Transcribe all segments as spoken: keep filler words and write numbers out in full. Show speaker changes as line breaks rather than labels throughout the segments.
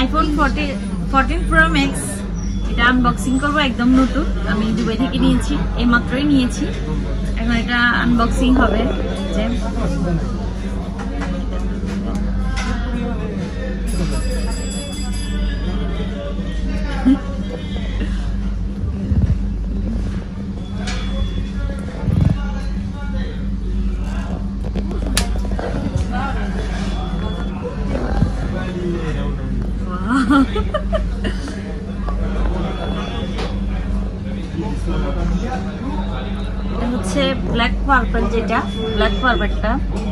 IPhone fourteen pro max, এটা unboxing করবো, একদম নতুন। আমি দুবাই থেকে নিয়েছি, এই মাত্রই নিয়েছি। এখন এটা আনবক্সিং হবে। যে এটা হচ্ছে ব্ল্যাক পার্পল, যেটা ব্ল্যাক পার্পলটা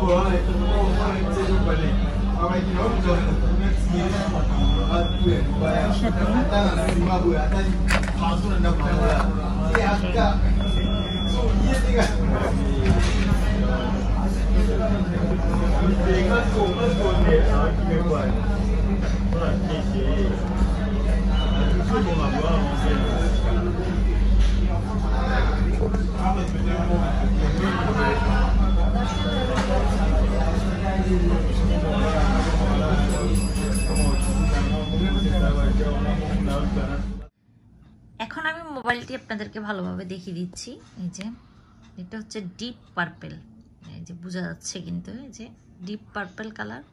এখন আমি মোবাইলটি আপনাদেরকে ভালোভাবে দেখিয়ে দিচ্ছি। এই যে এটা হচ্ছে ডিপ পার্পল, এই যে বোঝা যাচ্ছে কিন্তু, এই যে ডিপ পার্পল কালার।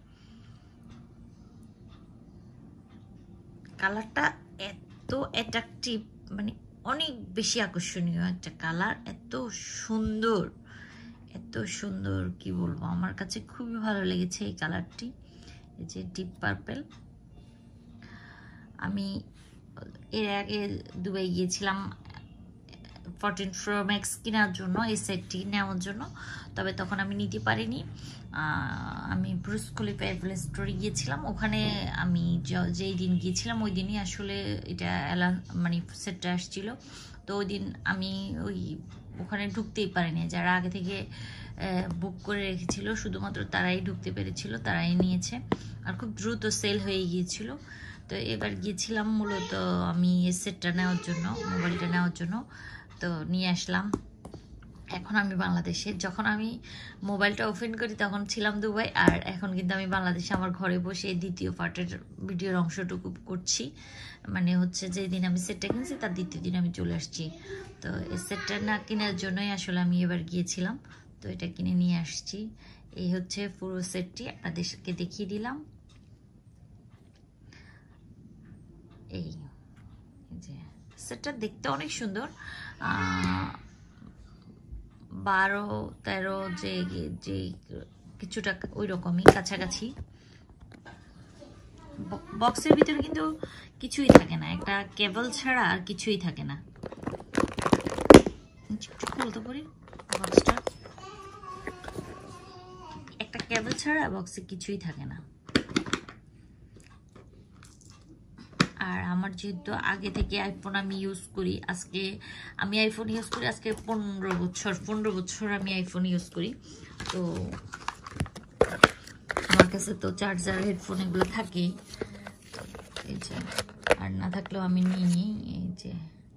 কালারটা এত অ্যাট্রাকটিভ, মানে অনেক বেশি আকর্ষণীয় একটা কালার, এত সুন্দর, এত সুন্দর কি বলবো, আমার কাছে খুবই ভালো লেগেছে এই কালারটি। এই যে ডিপ পার্পল। আমি এর আগে দুবাই গিয়েছিলাম ফোরটিন প্রো ম্যাক্স কেনার জন্য, এই সেটটি নেওয়ার জন্য, তবে তখন আমি নিতে পারিনি। আমি ব্রুস খলিফা অ্যাপল স্টোরে গিয়েছিলাম, ওখানে আমি যেই দিন গিয়েছিলাম ওই দিনই আসলে এটা মানে সেটটা আসছিল। তো ওই দিন আমি ওই ওখানে ঢুকতেই পারিনি, যারা আগে থেকে বুক করে রেখেছিল শুধুমাত্র তারাই ঢুকতে পেরেছিল, তারাই নিয়েছে, আর খুব দ্রুত সেল হয়ে গিয়েছিল। তো এবার গিয়েছিলাম মূলত আমি এই সেটটা নেওয়ার জন্য, মোবাইলটা নেওয়ার জন্য, তো নিয়ে আসলাম। এখন আমি বাংলাদেশে, যখন আমি মোবাইলটা ওপেন করি তখন ছিলাম দুবাই, আর এখন কিন্তু আমি বাংলাদেশে আমার ঘরে বসে দ্বিতীয় পার্টের ভিডিওর অংশটুকু করছি। মানে হচ্ছে যে দিন আমি সেটটা কিনছি তার দ্বিতীয় দিন আমি চলে আসছি। তো এই সেটটা না কেনার জন্যই আসলে আমি এবার গিয়েছিলাম, তো এটা কিনে নিয়ে আসছি। এই হচ্ছে পুরো সেটটি, আপনাদেরকে দেখিয়ে দিলাম। এই যে সেটটা দেখতে অনেক সুন্দর, বারো তেরো যে যে কিছুটা ওই রকমই কাছাকাছি। বক্সের ভিতরে কিন্তু কিছুই থাকে না, একটা কেবল ছাড়া আর কিছুই থাকে না। খুলতে পারি বক্সটা, একটা কেবল ছাড়া বক্সে কিছুই থাকে না। আর আমার যেহেতু আগে থেকে আইফোন আমি ইউজ করি, আজকে আমি আইফোন ইউজ করি আজকে পনেরো বছর পনেরো বছর আমি আইফোন ইউজ করি। তো আমার কাছে তো চার্জার হেডফোন এগুলো থাকেই, এই যে, আর না থাকলেও আমি নিয়ে নিই। এই যে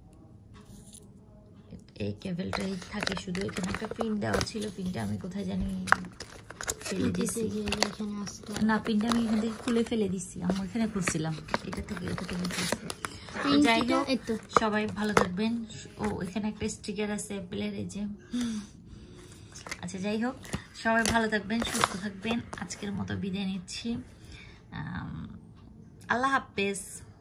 এই কেবলটাই থাকে শুধু, এখানে একটা পিন দেওয়া ছিল, পিনটা আমি কোথায় জানি ফেলে দিছি। না, পিনটা আমি এখান থেকে খুলে ফেলে দিচ্ছি, আমি এখানে খুলছিলাম, এটা থেকে এটা থেকে খুলছি। যাই হোক, সবাই ভালো থাকবেন। ও এখানে একটা স্টিকার আছে অ্যাপেলের, এই যে। আচ্ছা যাই হোক, সবাই ভালো থাকবেন, সুস্থ থাকবেন। আজকের মতো বিদায় নিচ্ছি, আল্লাহ হাফেজ।